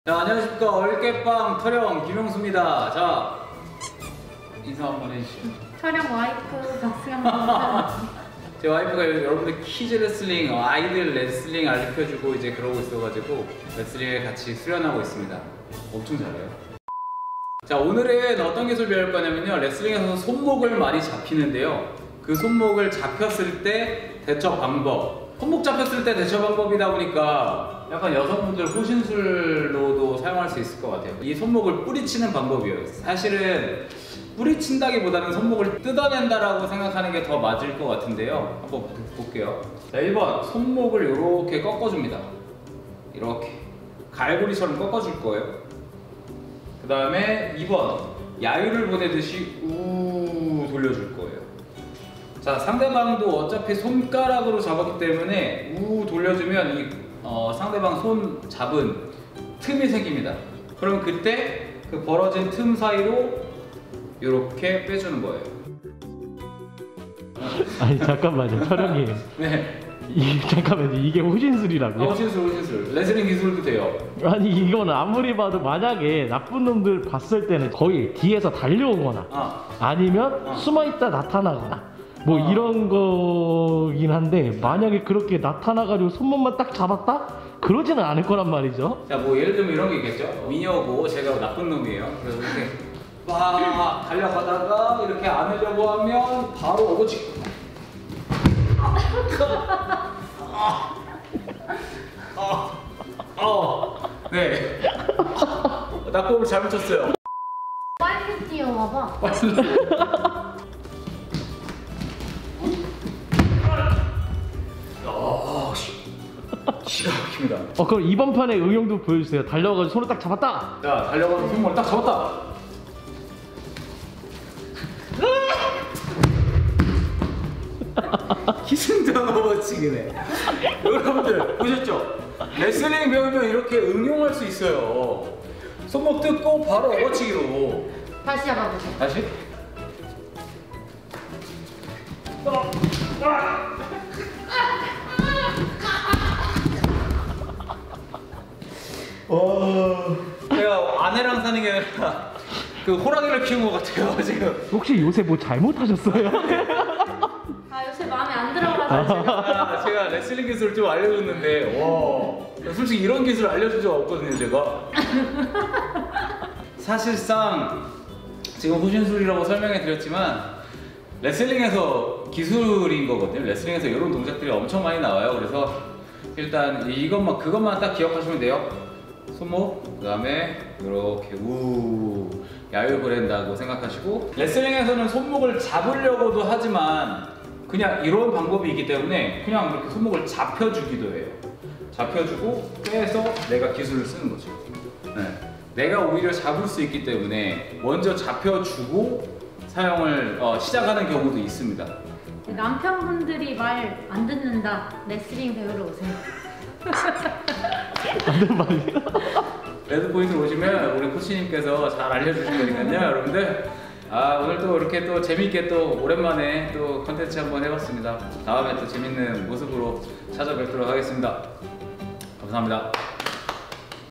자, 안녕하십니까. 얼개빵 터령 김용수입니다. 자, 인사 한번 해주시죠. 촬영 와이프 박수영입니다. 제 와이프가 여러분들 키즈 레슬링, 아이들 레슬링 알려주고 이제 그러고 있어가지고 레슬링에 같이 수련하고 있습니다. 엄청 잘해요. 자, 오늘은 어떤 기술 배울 거냐면요, 레슬링에서 손목을 많이 잡히는데요, 그 손목을 잡혔을 때 대처 방법. 손목 잡혔을 때 대처 방법이다 보니까 약간 여성분들 호신술로도 사용할 수 있을 것 같아요. 이 손목을 뿌리치는 방법이에요. 사실은 뿌리친다기보다는 손목을 뜯어낸다라고 생각하는 게 더 맞을 것 같은데요, 한번 볼게요. 자, 1번 손목을 이렇게 꺾어줍니다. 이렇게 갈고리처럼 꺾어줄 거예요. 그 다음에 2번 야유를 보내듯이 우 돌려줄 거예요. 자, 상대방도 어차피 손가락으로 잡았기 때문에 우 돌려주면 이 상대방 손 잡은 틈이 생깁니다. 그럼 그때 그 벌어진 틈 사이로 이렇게 빼주는 거예요. 아니 잠깐만요, 촬영님. 네. 잠깐만요, 이게 호신술이라고요? 호신술. 레슬링 기술도 돼요. 아니 이거는 아무리 봐도 만약에 나쁜 놈들 봤을 때는 거의 뒤에서 달려오거나 아니면 숨어있다 나타나거나 뭐 이런 거긴 한데, 만약에 그렇게 나타나가지고 손목만 딱 잡았다? 그러지는 않을 거란 말이죠. 자, 뭐 예를 들면 이런 게 있겠죠. 미녀고 제가 나쁜 놈이에요. 그래서 이렇게 막 달려가다가 이렇게 안으려고 하면 바로 오고치. 네. 낙법을 잘못 쳤어요. 빨리 뛰어와봐. 기가 막힙니다. 그럼 이번 판의 응용도 보여주세요. 달려가지고 손을 딱 잡았다. 자, 달려가서 손목을 딱 잡았다. 기승전 오버치기네. 여러분들 보셨죠? 레슬링 배우면 이렇게 응용할 수 있어요. 손목 뜯고 바로 오버치기로. 다시 잡아보세요. 다시. 제가 아내랑 사는 게 아니라 그 호랑이를 키운 것 같아요 지금. 혹시 요새 뭐 잘못하셨어요? 요새 마음에 안 들어가지고. 제가 레슬링 기술 좀 알려줬는데, 와, 솔직히 이런 기술 알려준 적 없거든요 제가. 사실상 지금 호신술이라고 설명해 드렸지만 레슬링에서 기술인 거거든요. 레슬링에서 이런 동작들이 엄청 많이 나와요. 그래서 일단 이것만 그것만 딱 기억하시면 돼요. 손목, 그 다음에 이렇게 우 야유 보낸다고 생각하시고, 레슬링에서는 손목을 잡으려고도 하지만 그냥 이런 방법이 있기 때문에 그냥 이렇게 손목을 잡혀주기도 해요. 잡혀주고 빼서 내가 기술을 쓰는 거죠. 네. 내가 오히려 잡을 수 있기 때문에 먼저 잡혀주고 사용을 시작하는 경우도 있습니다. 남편분들이 말 안 듣는다, 레슬링 배우러 오세요. 맞는 말이야. 레드포인트 오시면 우리 코치님께서 잘 알려주실 거니까요, 여러분들. 오늘 또 이렇게 또 재밌게 또 오랜만에 또 컨텐츠 한번 해봤습니다. 다음에 또 재밌는 모습으로 찾아뵙도록 하겠습니다. 감사합니다.